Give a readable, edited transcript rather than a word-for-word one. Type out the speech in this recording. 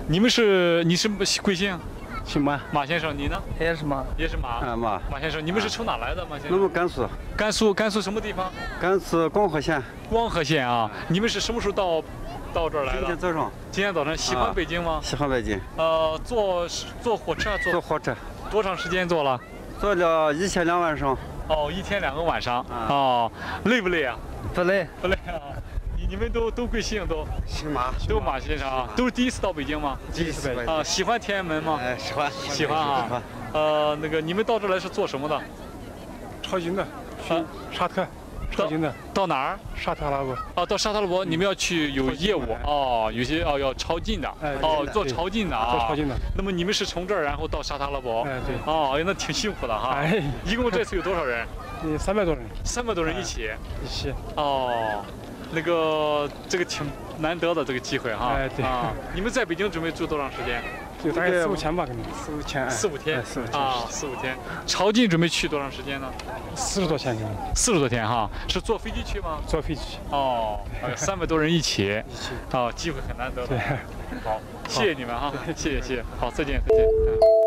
你是贵姓？ 姓马， 马先生，你呢？ 也是马， 也是马。 啊马。 马先生，你们是从哪来的？马先我生？ 们甘肃， 甘肃什么地方？ 甘肃光和县。 光和县啊。你们是什么时候到这儿来的？ 今天早上。 今天早上喜欢北京吗？ 喜欢北京。 坐火车坐火车。 多长时间坐了？ 坐了1天2晚上。 哦，1天2个晚上。哦，累不累啊？ 不累， 不累啊。你们都贵姓？ 姓马， 都马先生啊，都是第一次到北京吗？ 第一次北京。 啊，喜欢天安门吗？ 喜欢， 喜欢啊。那个你们到这来是做什么的？ 抄近的，去沙特，抄近的。 到哪儿？ 沙特阿拉伯。 哦，到沙特阿拉伯，你们要去有业务哦，有些要抄近的，做抄近的啊。 做抄近的。 那么你们是从这儿然后到沙特阿拉伯？ 哎，对。 哦，那挺辛苦的哈。 哎。 一共这次有多少人 ？300多人。 300多人一起。 一起。 哦。这个挺难得的这个机会哈。 哎，对。 啊，你们在北京准备住多长时间？ 就大概4、5天吧，可能。 4、5天。 4、5天。 4、5天。 啊，4、5天。朝觐准备去多长时间呢 ？40多天可能。 40多天哈，是坐飞机去吗？ 坐飞机。 哦，300多人一起。哦，机会很难得的。 对。 好，谢谢你们哈，谢谢。好，再见。